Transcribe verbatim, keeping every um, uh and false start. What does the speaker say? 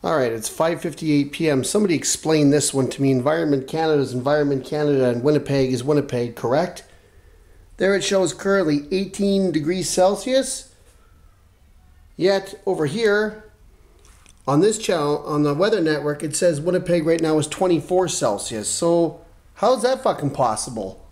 All right, it's five fifty-eight p m Somebody explain this one to me. Environment Canada is Environment Canada and Winnipeg is Winnipeg, correct? There it shows currently eighteen degrees Celsius. Yet over here on this channel, on the weather network, it says Winnipeg right now is twenty-four Celsius. So how's that fucking possible?